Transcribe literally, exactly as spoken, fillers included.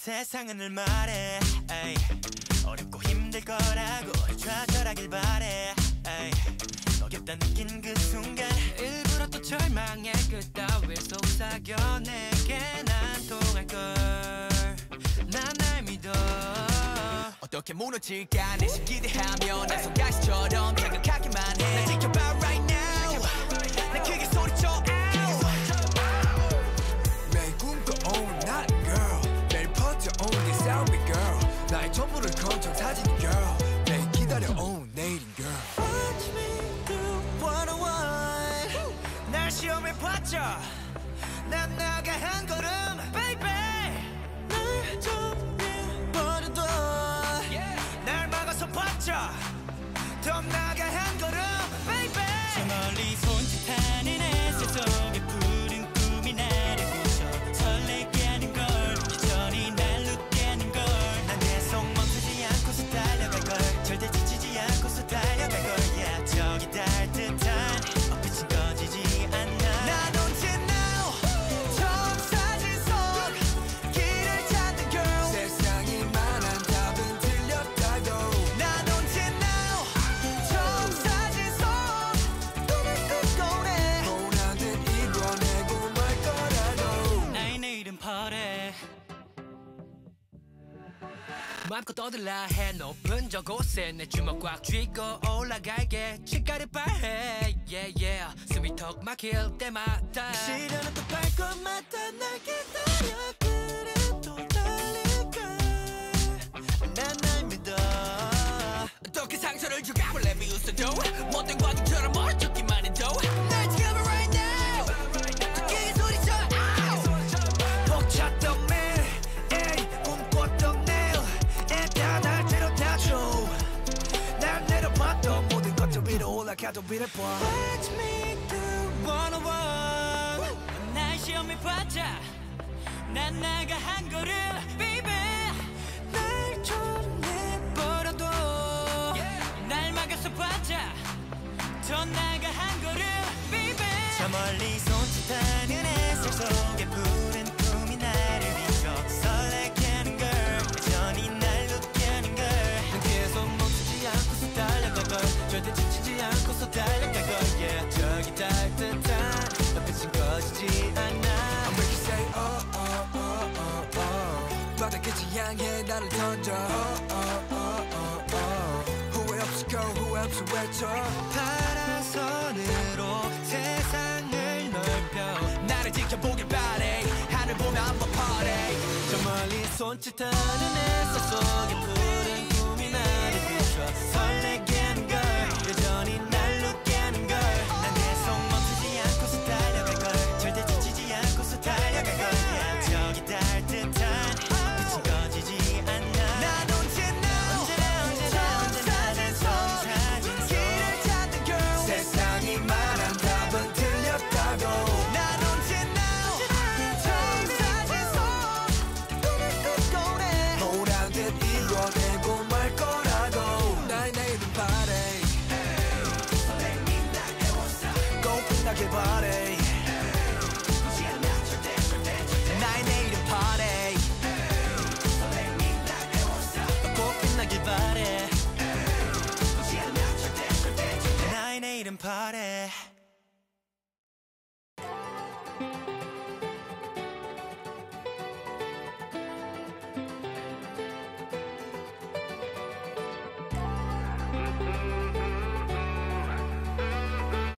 세상은 늘 말해 에이. 어렵고 힘들 거라고 좌절하길 바래 에이. 어렵다 느낀 그 순간 일부러 또 절망의 끝 따위 속삭여 내게 난 통할걸 난 날 믿어 어떻게 무너질까 내심 기대하며 내 손가락처럼 자극하기만 해 날 지켜봐 right now 난 크게 소리쳐 out 매일 꿈꿔온 나는 girl 매일 퍼져온 네 sound girl 나의 전부를 건져 사진 girl 매일 기다려온 내일인 girl Watch me do what I want 날 시험에 봤자 난 나가 한 걸음 baby 날 정해버려도 날 막아서 봤자 더 나가 한 걸음 baby 저 멀리 손짓하는 햇살 속에 푸른 꿈이 나를 비춰 설레게 하는 걸 여전히 날 웃게 하는 걸 난 계속 멈추지 않고서 달려갈 걸 절대 지치지 않고서 달려갈 걸 yeah 저기 닿을 듯한 빛은 꺼지지 않아 난 언제나 처음 사진 속 길을 찾는 girl 세상이 말한 답은 틀렸다고 난 언제나 처음 사진 속 눈을 뜨고 내 원하는 이뤄내고 말 거라고 나의 내일은 파래 마음껏 떠들라 해 높은 저곳에 내 주먹 꽉 쥐고 올라갈게 치가를 발해 yeah yeah 숨이 턱 막힐 때마다 시련은 또 발걸마다 날 기다려 그래도 달릴까 난 날 믿어 어떻게 상처를 줘가볼래 비웃어도 못된 과정처럼 멀쩡기만 해도 날 지켜봐 right now 더 크게 소리쳐 out 벅찼던 매일 에이 꿈꿨던 내일에 다 날 데려다줘 날 내려봤던 모든 것들 위로 올라가도 비례봐 Watch me do what I want 날 시험에 봤자 난 나가 한 걸음 baby 날 정해버려도 날 막아서 봤자 더 나가 한 걸음 baby 저 멀리 손짓하는 햇살 속에 푸른 꿈이 나를 비춰 설레게 하는 걸 여전히 날 웃게 하는 걸 난 계속 멈추지 않고서 달려갈 걸 절대 지치지 않고서 달려갈 걸 yeah 저기 닿을 듯한 빛은 꺼지지 않아 I'm make you say oh oh oh oh oh 바닥까지 향해 나를 던져 oh oh oh oh oh 후회 없이 go 후회 없이 외쳐 파란선으로 세상을 넓혀 나를 지켜보길 바래 하늘 보며 한번 party 저 멀리 손짓하는 햇살 속에 푸른 꿈이 나를 비춰 설레게 하는 걸 여전히 날 웃게 하는 걸난 계속 멈추지 않고서 달려갈 걸 절대 지치지 않고서 달려갈 걸 yeah 저기 닿을 듯한 빛은 꺼지지 않아 난 언제나 언제나 언제나 언제나 내 손사진 길을 찾는 girl 세상이 말한 답은 틀렸다고 난 언제나 처음 사진 속 눈을 뜨고 내 보란 듯 이뤄내고 말 거라고 나의 내일은 바래 꼭 빛나길 바래 나의 내일은 party 꼭 빛나길 바래 나의 내일은 party